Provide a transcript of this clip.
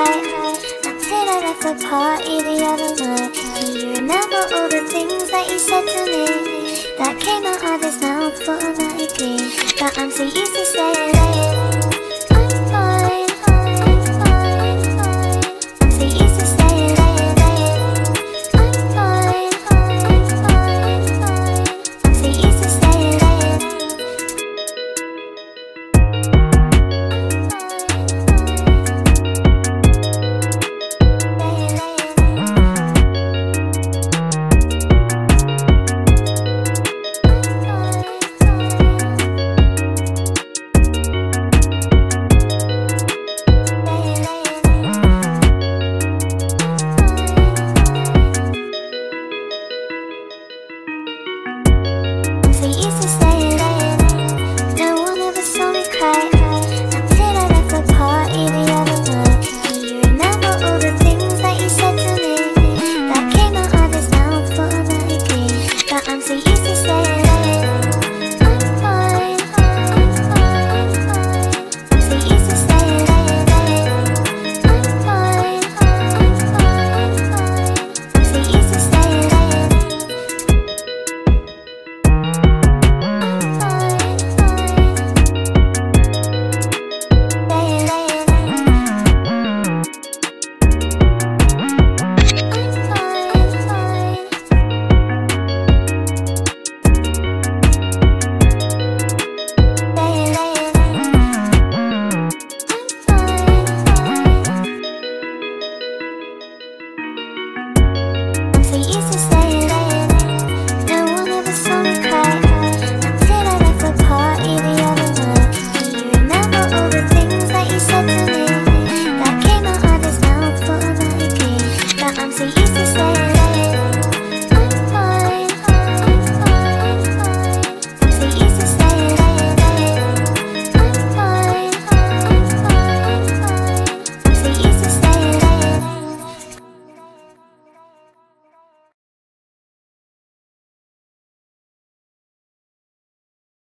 until I left the party the other night. Do you remember all the things that you said to me that came out of his mouth automatically? But I'm so used to saying